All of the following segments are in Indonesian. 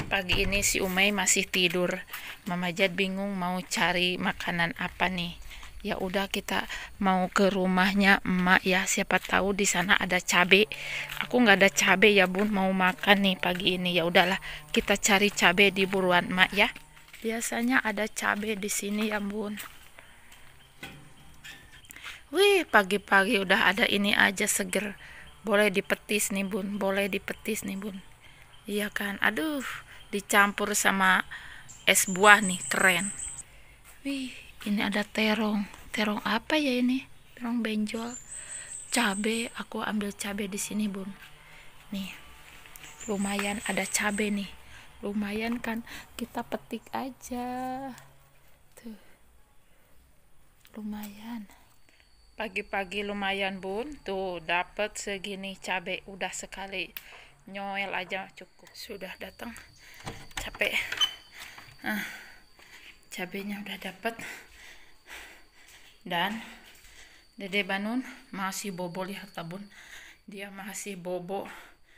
Pagi ini si Umay masih tidur. Mama Jad bingung mau cari makanan apa nih. Ya udah kita mau ke rumahnya emak ya. Siapa tahu di sana ada cabe. Aku nggak ada cabe ya bun. Mau makan nih pagi ini. Ya udahlah kita cari cabe di buruan emak ya. Biasanya ada cabe di sini ya bun. Wih pagi-pagi udah ada ini aja seger. Boleh dipetis nih bun. Boleh dipetis nih bun. Iya kan, aduh, dicampur sama es buah nih, keren. Wih, ini ada terong. Terong apa ya ini? Terong benjol. Cabe, aku ambil cabe di sini, Bun. Nih, lumayan ada cabe nih. Lumayan kan, kita petik aja. Tuh, lumayan. Pagi-pagi lumayan, Bun. Tuh, dapat segini cabe udah sekali. Nyoel aja cukup. Sudah datang. Capek. Cabenya udah dapat. Dan Dede Banun masih bobo, lihat Bun. Dia masih bobo.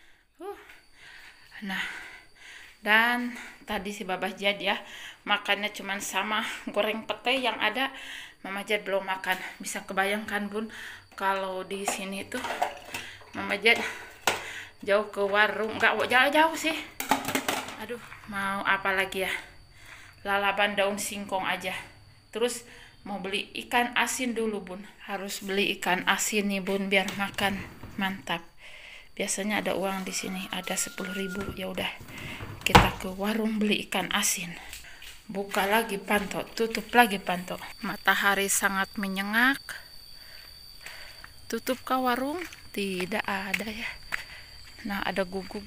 Nah, dan tadi si Babah Jad ya makannya cuman sama goreng pete yang ada. Mama Jad belum makan. Bisa kebayangkan Bun, kalau di sini tuh Mama Jad jauh ke warung, nggak jauh-jauh sih. Aduh, mau apa lagi ya? Lalapan daun singkong aja. Terus mau beli ikan asin dulu Bun. Harus beli ikan asin nih Bun biar makan mantap. Biasanya ada uang di sini, ada 10.000. Ya udah, kita ke warung beli ikan asin. Buka lagi panto, tutup lagi panto. Matahari sangat menyengat. Tutup ke warung? Tidak ada ya. Nah, ada gugug.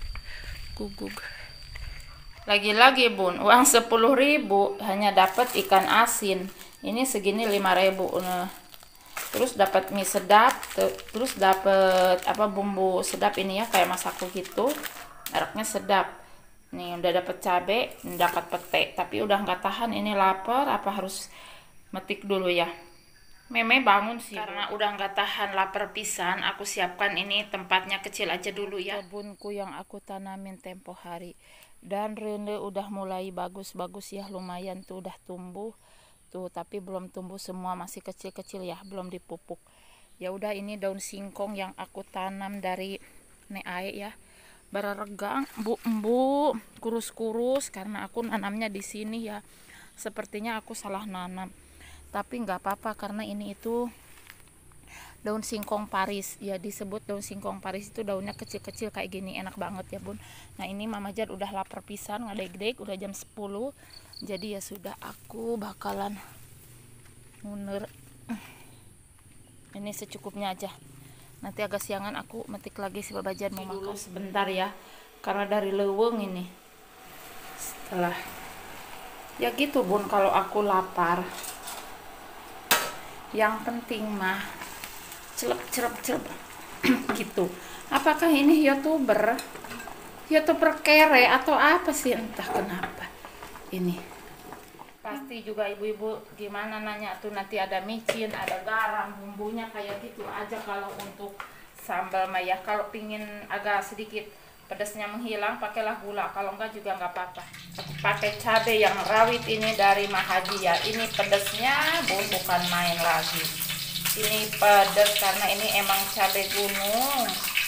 Lagi-lagi Bun, uang 10.000 hanya dapat ikan asin. Ini segini 5.000. Terus dapat mie sedap, terus dapat apa bumbu sedap ini ya, kayak masaku gitu. Mereknya sedap. Nih udah dapat cabe, dapat pete, tapi udah nggak tahan ini, lapar. Apa harus metik dulu ya? Meme bangun sih karena udah nggak tahan lapar pisan. Aku siapkan ini tempatnya kecil aja dulu ya. Kebunku yang aku tanamin tempo hari. Dan rene udah mulai bagus-bagus ya, lumayan tuh udah tumbuh. Tuh, tapi belum tumbuh semua, masih kecil-kecil ya, belum dipupuk. Ya udah, ini daun singkong yang aku tanam dari Neae ya. Bararegang, bu, kurus-kurus karena aku nanamnya di sini ya. Sepertinya aku salah nanam. Tapi nggak apa-apa karena ini itu daun singkong Paris ya, disebut daun singkong Paris. Itu daunnya kecil-kecil kayak gini, enak banget ya Bun. Nah ini Mama Jad udah lapar pisan, ngadeg-deg, udah jam 10. Jadi ya sudah, aku bakalan nguner ini secukupnya aja. Nanti agak siangan aku metik lagi si Babah Jad mau makan sebentar ya, karena dari leweng ini. Setelah ya gitu Bun, kalau aku lapar yang penting mah celep gitu. Apakah ini youtuber kere atau apa sih, entah kenapa ini. Pasti juga ibu-ibu gimana nanya tuh, nanti ada micin, ada garam, bumbunya kayak gitu aja kalau untuk sambal mah ya. Kalau pingin agak sedikit pedasnya menghilang, pakailah gula, kalau enggak juga nggak apa-apa. Pakai cabai yang rawit ini dari Mahaji ya. Ini pedasnya Bun bukan main lagi. Ini pedas karena ini emang cabai gunung.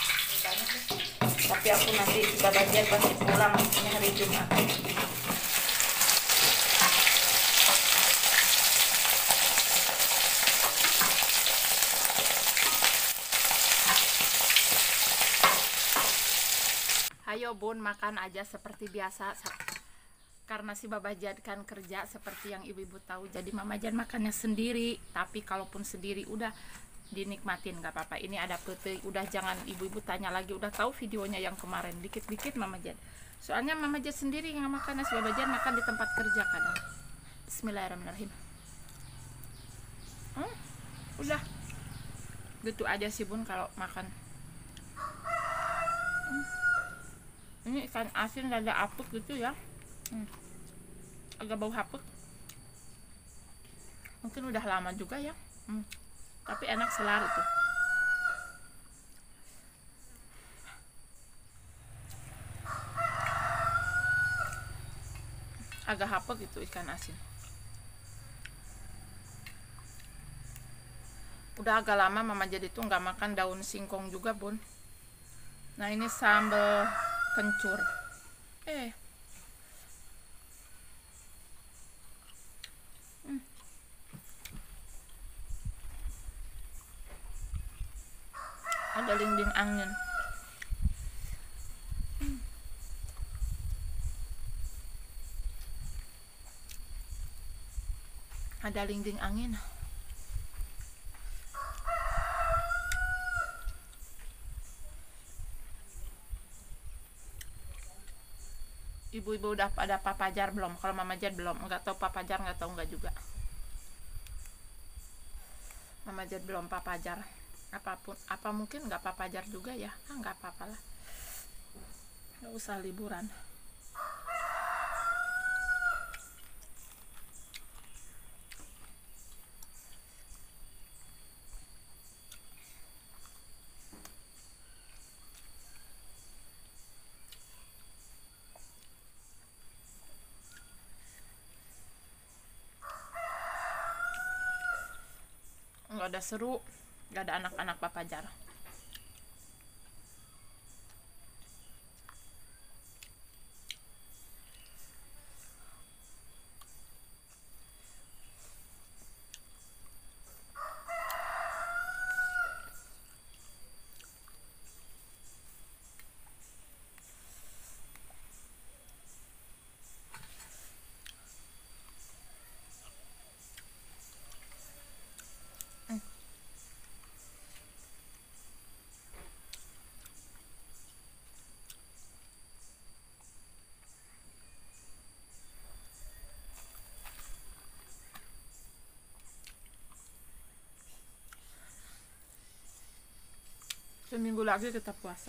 Tapi aku nanti sebagian pasti pulang, ini hari Jumat. Ayo Bun, makan aja seperti biasa. Karena si Babah Jad kan kerja seperti yang ibu-ibu tahu. Jadi Mama Jad makannya sendiri. Tapi kalaupun sendiri udah dinikmatin, gak apa-apa. Ini ada pete, udah jangan ibu-ibu tanya lagi. Udah tahu videonya yang kemarin, dikit-dikit Mama Jad. Soalnya Mama Jad sendiri yang makannya, si Babah Jad makan di tempat kerja kadang. Bismillahirrahmanirrahim. Udah gitu aja sih Bun kalau makan. Ini ikan asin rada apek gitu ya. Agak bau hapek. Mungkin udah lama juga ya. Tapi enak selar itu. agak hapek gitu ikan asin. Udah agak lama Mama Jadi tuh nggak makan daun singkong juga bun. Nah ini sambal kencur. Ada dinding angin. Ada dinding angin. Ibu-ibu udah pada papajar belum? Kalau Mama Jad belum, nggak tahu papajar, nggak tahu nggak juga. Mama Jad belum papajar. Apapun, apa mungkin nggak papajar juga ya? Nggak apa-apa lah. Nggak usah liburan. Nggak ada seru, nggak ada anak-anak papajar. Seminggu lagi kita puasa.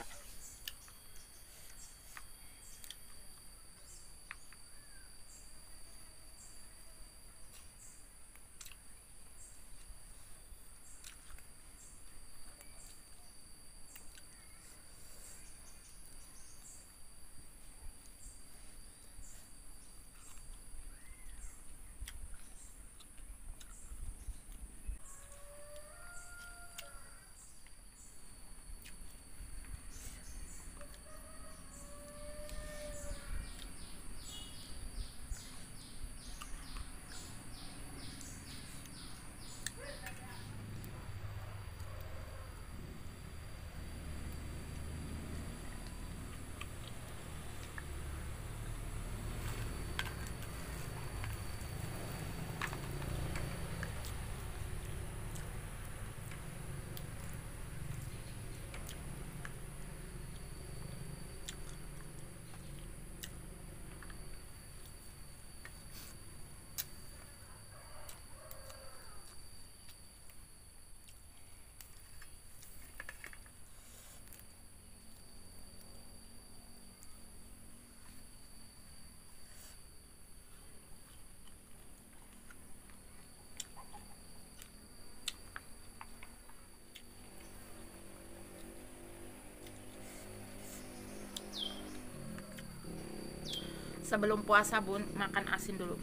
Sebelum puasa bun, makan asin dulu.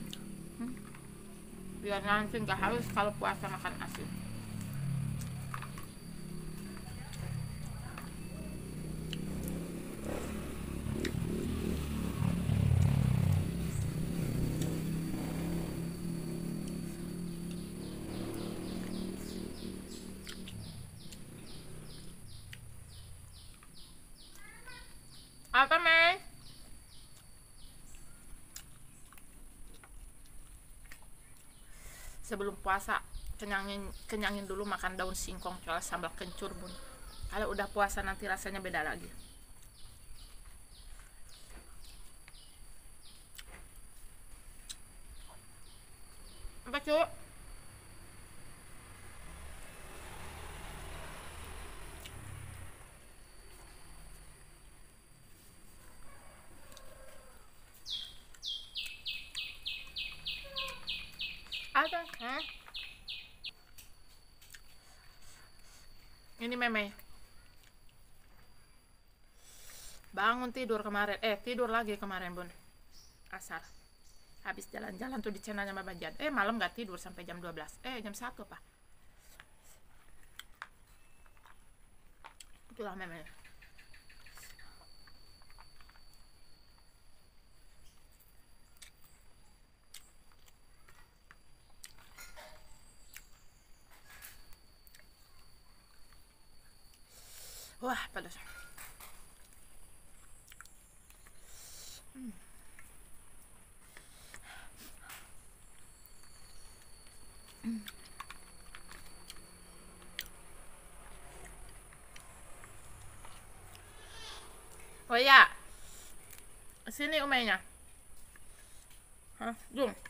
Biar nanti nggak harus kalau puasa makan asin. Apa Mei? Sebelum puasa kenyangin dulu makan daun singkong soal sambal kencur bun. Kalau udah puasa nanti rasanya beda lagi. Apa cuk? Ada? Ini meme. Bangun tidur kemarin. Tidur lagi kemarin bun. Asar. Habis jalan-jalan tuh di channelnya Mbak Bajan. Malam gak tidur sampai jam 12. Jam 1 apa? Itulah memangnya. Wah, panas. Oh ya, sini umenya. Hah, Jung.